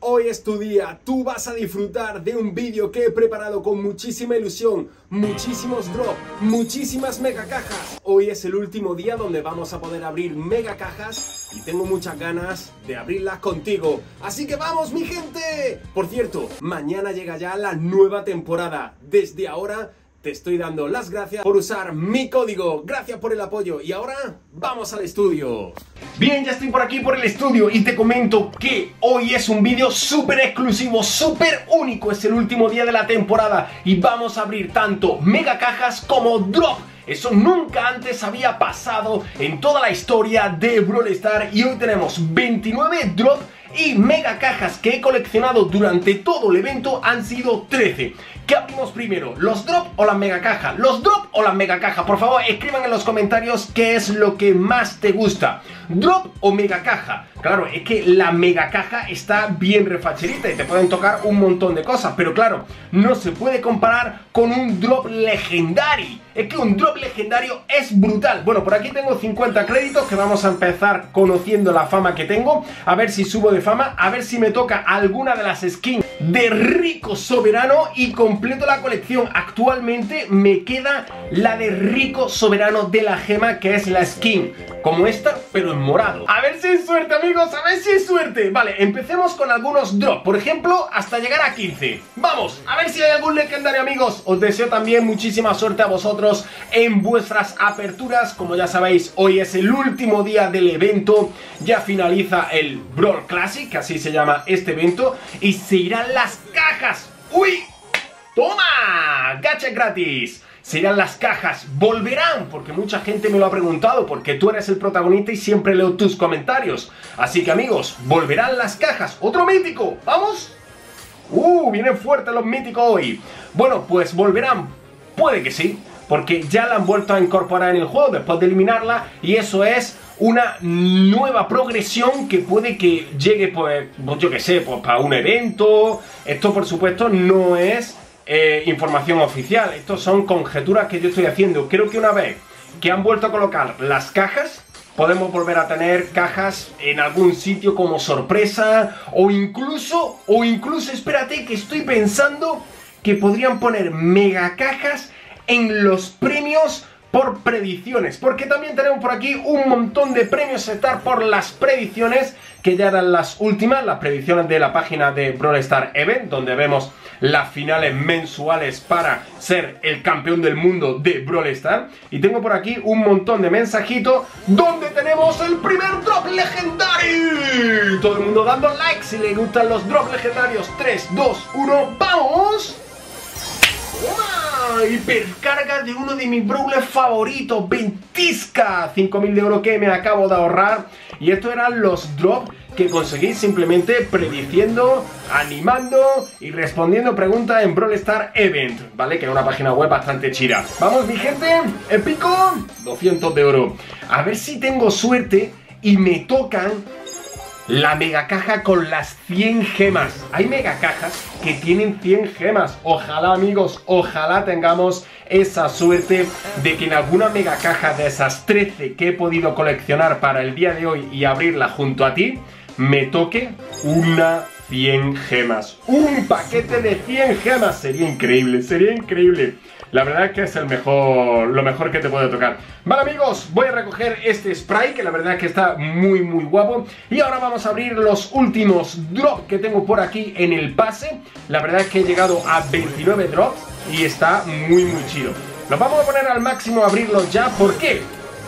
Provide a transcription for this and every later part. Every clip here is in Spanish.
hoy es tu día, tú vas a disfrutar de un vídeo que he preparado con muchísima ilusión, muchísimos drops, muchísimas mega cajas. Hoy es el último día donde vamos a poder abrir mega cajas y tengo muchas ganas de abrirlas contigo. Así que vamos, mi gente. Por cierto, mañana llega ya la nueva temporada. Desde ahora te estoy dando las gracias por usar mi código. Gracias por el apoyo. Y ahora vamos al estudio. Bien, ya estoy por aquí por el estudio y te comento que hoy es un vídeo súper exclusivo, súper único. Es el último día de la temporada y vamos a abrir tanto mega cajas como drop. Eso nunca antes había pasado en toda la historia de Brawl Stars. Y hoy tenemos 29 drop y mega cajas que he coleccionado durante todo el evento han sido 13. ¿Qué abrimos primero? ¿Los drop o las mega cajas? ¿Los drop o las mega cajas? Por favor, escriban en los comentarios qué es lo que más te gusta. ¿Drop o mega caja? Claro, es que la mega caja está bien refacherita y te pueden tocar un montón de cosas. Pero claro, no se puede comparar con un drop legendario. Es que un drop legendario es brutal. Bueno, por aquí tengo 50 créditos que vamos a empezar conociendo la fama que tengo. A ver si subo de fama, a ver si me toca alguna de las skins de Rico Soberano y completo la colección. Actualmente me queda la de Rico Soberano de la gema, que es la skin como esta, pero en morado. A ver si hay suerte, amigos, a ver si hay suerte. Vale, empecemos con algunos drops, por ejemplo, hasta llegar a 15. Vamos, a ver si hay algún legendario, amigos. Os deseo también muchísima suerte a vosotros en vuestras aperturas. Como ya sabéis, hoy es el último día del evento. Ya finaliza el Brawl Classic, que así se llama este evento, y se irán las cajas. ¡Uy! ¡Toma! ¡Gacha gratis! Se irán las cajas, volverán, porque mucha gente me lo ha preguntado, porque tú eres el protagonista y siempre leo tus comentarios. Así que, amigos, volverán las cajas. ¡Otro mítico! ¡Vamos! Vienen fuertes los míticos hoy. Bueno, pues volverán. Puede que sí, porque ya la han vuelto a incorporar en el juego después de eliminarla, y eso es una nueva progresión que puede que llegue, pues yo que sé, pues para un evento. Esto, por supuesto, no es información oficial. Estos son conjeturas que yo estoy haciendo. Creo que una vez que han vuelto a colocar las cajas, podemos volver a tener cajas en algún sitio como sorpresa, o incluso, espérate, que estoy pensando que podrían poner mega cajas en los premios por predicciones, porque también tenemos por aquí un montón de premios a estar por las predicciones, que ya eran las últimas, las predicciones de la página de Brawl Stars Event, donde vemos las finales mensuales para ser el campeón del mundo de Brawl Stars. Y tengo por aquí un montón de mensajitos donde tenemos el primer drop legendario. Todo el mundo dando like si le gustan los drops legendarios. 3, 2, 1, ¡vamos! ¡Toma! Hipercarga de uno de mis brawlers favoritos, Ventisca, 5000 de oro que me acabo de ahorrar. Y estos eran los drops que conseguí simplemente prediciendo, animando y respondiendo preguntas en Brawl Stars Event, ¿vale? Que es una página web bastante chida. Vamos, mi gente, épico, 200 de oro. A ver si tengo suerte y me tocan la mega caja con las 100 gemas. Hay mega cajas que tienen 100 gemas. Ojalá, amigos, ojalá tengamos esa suerte de que en alguna mega caja de esas 13 que he podido coleccionar para el día de hoy y abrirla junto a ti, me toque una 100 gemas. Un paquete de 100 gemas. Sería increíble, sería increíble. La verdad es que es lo mejor que te puede tocar. Vale, amigos, voy a recoger este spray, que la verdad es que está muy muy guapo. Y ahora vamos a abrir los últimos drops que tengo por aquí en el pase. La verdad es que he llegado a 29 drops y está muy muy chido. Los vamos a poner al máximo a abrirlos ya. ¿Por qué?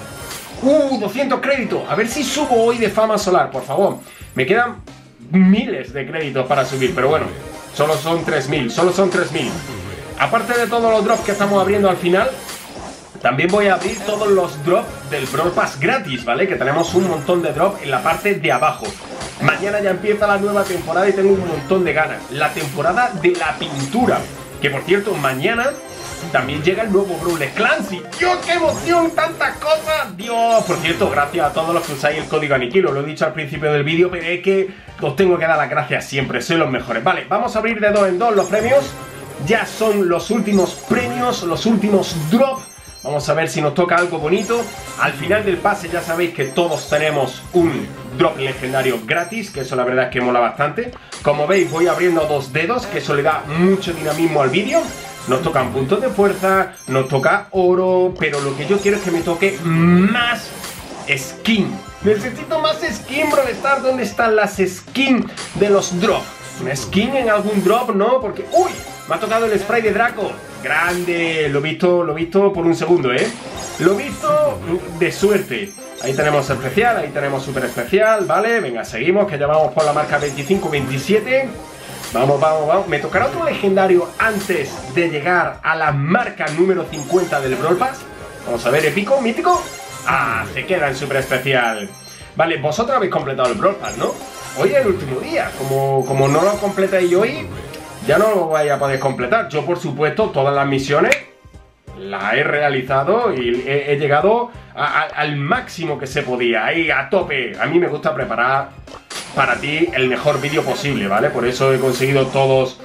200 créditos. A ver si subo hoy de fama solar, por favor. Me quedan miles de créditos para subir, pero bueno, solo son 3000, solo son 3000. Aparte de todos los drops que estamos abriendo al final, también voy a abrir todos los drops del Brawl Pass gratis, ¿vale? Que tenemos un montón de drops en la parte de abajo. Mañana ya empieza la nueva temporada y tengo un montón de ganas. La temporada de la pintura, que por cierto, mañana también llega el nuevo Brawl Clancy. ¡Dios, qué emoción! ¡Tantas cosas! ¡Dios! Por cierto, gracias a todos los que usáis el código Aniquilo. Lo he dicho al principio del vídeo, pero es que os tengo que dar las gracias siempre. Sois los mejores. Vale, vamos a abrir de 2 en 2 los premios. Ya son los últimos premios, los últimos drops. Vamos a ver si nos toca algo bonito. Al final del pase ya sabéis que todos tenemos un drop legendario gratis, que eso la verdad es que mola bastante. Como veis, voy abriendo 2 dedos, que eso le da mucho dinamismo al vídeo. Nos tocan puntos de fuerza, nos toca oro, pero lo que yo quiero es que me toque más skin. Necesito más skin, Brawlstar. ¿Dónde están las skins de los drops? ¿Una skin en algún drop? No, porque... ¡Uy! Me ha tocado el spray de Draco. ¡Grande! Lo he visto por un segundo, ¿eh? Lo he visto de suerte. Ahí tenemos especial, ahí tenemos super especial, ¿vale? Venga, seguimos, que ya vamos por la marca 25-27. Vamos, vamos, vamos. Me tocará otro legendario antes de llegar a la marca número 50 del Brawl Pass. Vamos a ver, épico, mítico. Ah, se queda en super especial. Vale, vosotros habéis completado el Brawl Pass, ¿no? Hoy es el último día. Como no lo completéis hoy, ya no lo vais a poder completar. Yo, por supuesto, todas las misiones las he realizado y he llegado al máximo que se podía. Ahí, a tope. A mí me gusta preparar para ti el mejor vídeo posible, ¿vale? Por eso he conseguido todos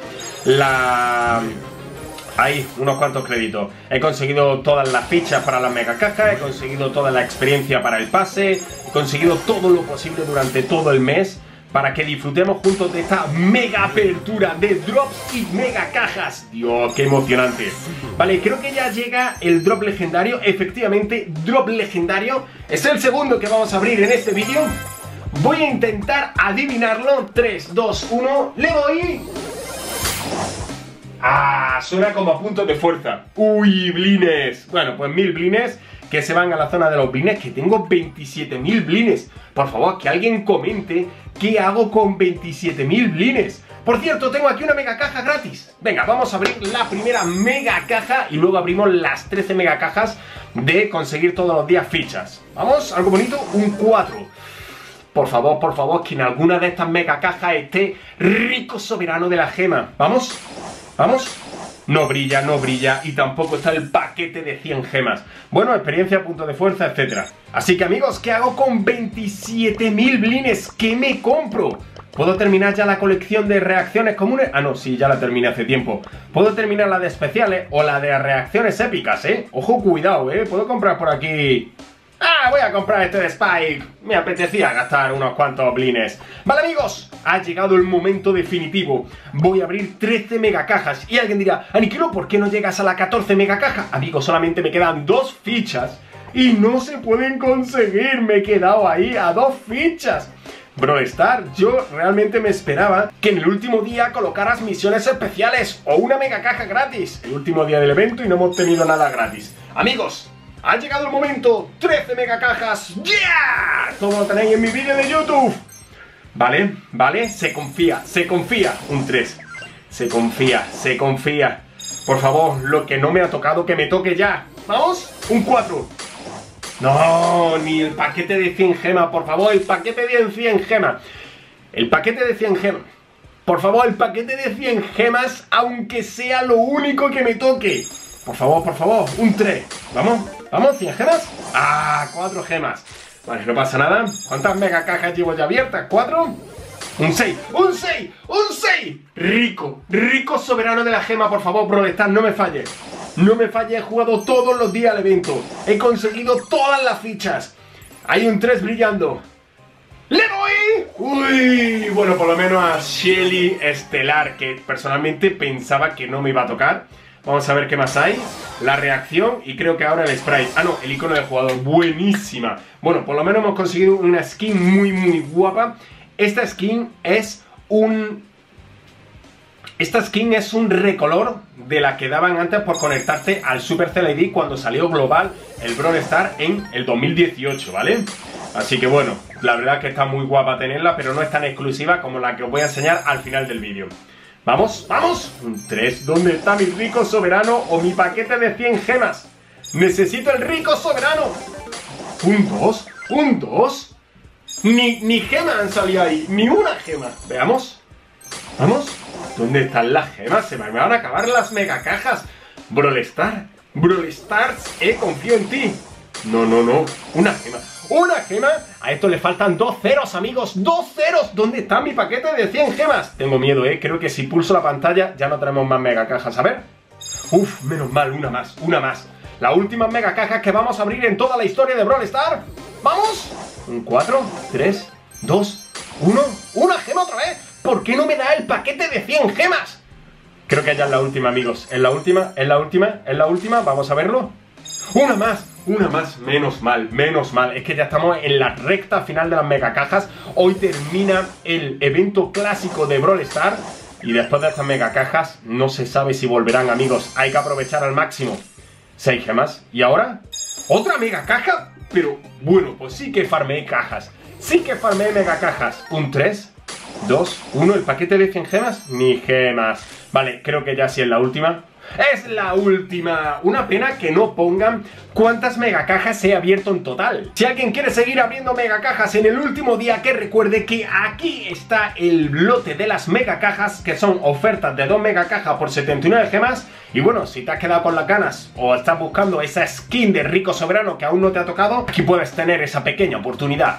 Ahí, unos cuantos créditos. He conseguido todas las fichas para las mega cajas, he conseguido toda la experiencia para el pase, he conseguido todo lo posible durante todo el mes para que disfrutemos juntos de esta mega apertura de drops y mega cajas. Dios, qué emocionante. Vale, creo que ya llega el drop legendario. Efectivamente, drop legendario. Es el segundo que vamos a abrir en este vídeo. Voy a intentar adivinarlo. 3, 2, 1, le doy. Ah, suena como a puntos de fuerza. Uy, blines. Bueno, pues 1000 blines que se van a la zona de los blines, que tengo 27.000 blines. Por favor, que alguien comente qué hago con 27.000 blines. Por cierto, tengo aquí una mega caja gratis. Venga, vamos a abrir la primera mega caja y luego abrimos las 13 mega cajas de conseguir todos los días fichas. Vamos, algo bonito, un 4. Por favor, que en alguna de estas mega cajas esté Rico Soberano de la Gema. Vamos, vamos. No brilla, no brilla y tampoco está el paquete de 100 gemas. Bueno, experiencia, punto de fuerza, etc. Así que amigos, ¿qué hago con 27.000 blines? ¿Qué me compro? ¿Puedo terminar ya la colección de reacciones comunes? Ah, no, sí, ya la terminé hace tiempo. ¿Puedo terminar la de especiales o la de reacciones épicas, Ojo, cuidado, ¿Puedo comprar por aquí? Ah, voy a comprar este de Spike. Me apetecía gastar unos cuantos blines. Vale, amigos, ha llegado el momento definitivo. Voy a abrir 13 megacajas. Y alguien dirá, Aniquilo, ¿por qué no llegas a la 14 megacaja? Amigos, solamente me quedan 2 fichas y no se pueden conseguir. Me he quedado ahí a 2 fichas. Brawlstar, yo realmente me esperaba que en el último día colocaras misiones especiales o una megacaja gratis. El último día del evento y no hemos tenido nada gratis. Amigos, ha llegado el momento, 13 megacajas, ¡yeah! Todo lo tenéis en mi vídeo de YouTube. Vale, vale, se confía, un 3. Se confía. Por favor, lo que no me ha tocado, que me toque ya. ¿Vamos? Un 4. No, ni el paquete de 100 gemas, por favor, el paquete de 100 gemas. El paquete de 100 gemas. Por favor, el paquete de 100 gemas, aunque sea lo único que me toque. Por favor, un 3. ¿Vamos? ¿Vamos? ¿100 gemas? Ah, 4 gemas. Vale, no pasa nada. ¿Cuántas mega cajas llevo ya abiertas? ¿4? Un 6. ¡Un 6! ¡Un 6! Rico Soberano de la Gema, por favor, Brawlstar, no me falles. No me falles, he jugado todos los días al evento. He conseguido todas las fichas. Hay un 3 brillando. ¡Le doy! ¡Uy! Bueno, por lo menos a Shelly Estelar, que personalmente pensaba que no me iba a tocar. Vamos a ver qué más hay. La reacción y creo que ahora el sprite. Ah, no, el icono de jugador. Buenísima. Bueno, por lo menos hemos conseguido una skin muy guapa. Esta skin es un recolor de la que daban antes por conectarte al Supercell ID cuando salió global el Brawlstar en el 2018, ¿vale? Así que bueno, la verdad es que está muy guapa tenerla, pero no es tan exclusiva como la que os voy a enseñar al final del vídeo. ¡Vamos! ¡Vamos! Un 3. ¿Dónde está mi Rico Soberano o mi paquete de 100 gemas? ¡Necesito el Rico Soberano! ¿Un 2? ¿Un 2? Ni gema han salido ahí. Ni una gema. Veamos. ¿Vamos? ¿Dónde están las gemas? Se me van a acabar las megacajas. Brawlstar. Brawlstar, confío en ti. No. Una gema. ¡Una gema! A esto le faltan 2 ceros, amigos. 2 ceros. ¿Dónde está mi paquete de 100 gemas? Tengo miedo, Creo que si pulso la pantalla ya no tenemos más megacajas. A ver. Uf, menos mal, una más. La última megacaja que vamos a abrir en toda la historia de Brawlstar. ¡Vamos! Un 4, 3, 2, 1... ¡Una gema otra vez! ¿Por qué no me da el paquete de 100 gemas? Creo que ya es la última, amigos. Es la última, es la última, es la última. Vamos a verlo. ¡Una más! Una más. Menos mal, menos mal. Es que ya estamos en la recta final de las megacajas. Hoy termina el evento clásico de Brawl Stars. Y después de estas megacajas, no se sabe si volverán, amigos. Hay que aprovechar al máximo. 6 gemas. ¿Y ahora? ¿Otra megacaja? Pero, bueno, pues sí que farmeé cajas. Sí que farmeé megacajas. Un 3, 2, 1. ¿El paquete de 100 gemas? Ni gemas. Vale, creo que ya sí es la última. ¡Es la última! Una pena que no pongan cuántas megacajas he abierto en total. Si alguien quiere seguir abriendo megacajas en el último día, que recuerde que aquí está el lote de las megacajas, que son ofertas de 2 megacajas por 79 gemas. Y bueno, si te has quedado con las ganas o estás buscando esa skin de Rico Soberano que aún no te ha tocado, aquí puedes tener esa pequeña oportunidad.